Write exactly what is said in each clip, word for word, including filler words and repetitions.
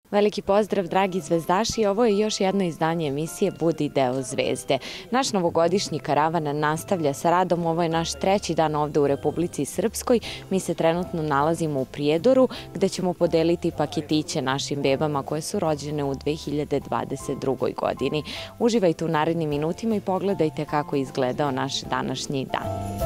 Veliki pozdrav, dragi zvezdaši, ovo je još jedno izdanje emisije Budi deo zvezde. Naš novogodišnji karavan nastavlja sa radom, ovo je naš treći dan ovde u Republici Srpskoj. Mi se trenutno nalazimo u Prijedoru, gde ćemo podeliti paketiće našim bebama koje su rođene u dve hiljade dvadeset drugoj godini. Uživajte u narednim minutima i pogledajte kako je izgledao naš današnji dan.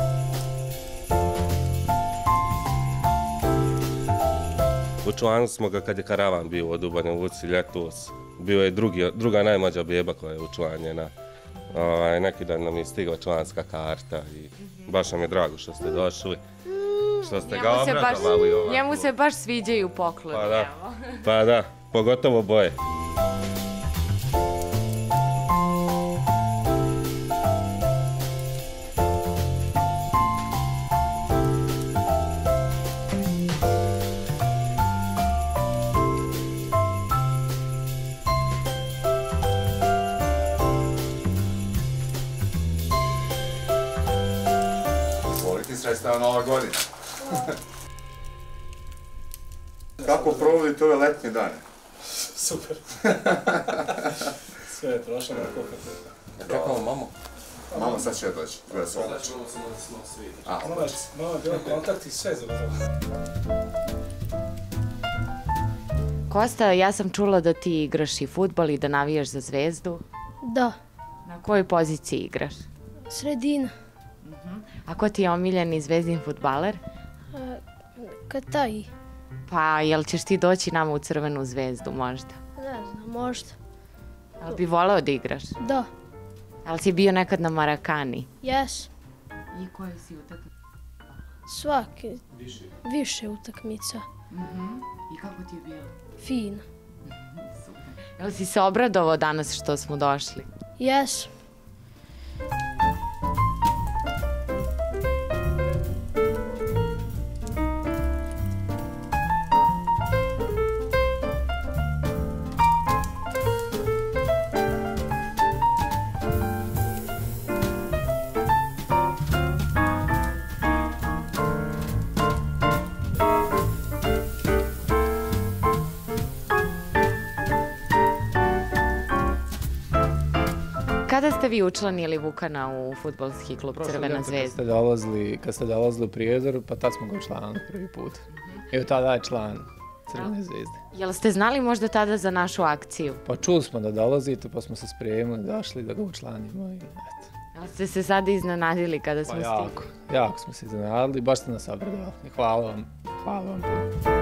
Učlanili smo ga kad je karavan bio od Banja Luci ljetos. Bio je drugi, druga najmlađa beba koja je učlanjena. Ovaj, neki dan nam je stigla članska karta i baš nam je drago što ste došli. Što ste ga obradovali ovako. Njemu se baš sviđaju pokloni. Pa da, pa da, pogotovo boje. Sredstava Nova godina. Kako provodite ove letnje dane? Super. Sve je prošlo na kokate. Kako vam mamo? Mama sad će doći. Čulo sam da smo svi. Mama je bila kontakt i sve zavrlo. Kosta, ja sam čula da ti igraš i fudbal i da navijaš za Zvezdu. Da. Na kojoj poziciji igraš? Sredina. A ko ti je omiljeni zvezdin fudbaler? Kataj. Pa, jel ćeš ti doći nama u Crvenu zvezdu možda? Ne znam, možda. Ali bi voleo da igraš? Da. Ali si bio nekad na Marakani? Jes. I koje si utakmice? Svake. Više utakmica. I kako ti je bilo? Fino. Super. Jel si se obradovao danas što smo došli? Jes. Kada ste vi učlanili Vukana u fudbalski klub Crvena zvezda? Kad ste dolazili u Prijedor, pa tad smo ga učlanili prvi put. I od tada je član Crvene zvezde. Jel ste znali možda tada za našu akciju? Pa čuli smo da dolazite, pa smo se spremili, došli da ga učlanimo i eto. Jel ste se sada iznenadili kada smo Pa stigli? jako, jako smo se iznenadili, baš ste nas obradovali. Hvala vam, hvala vam puno.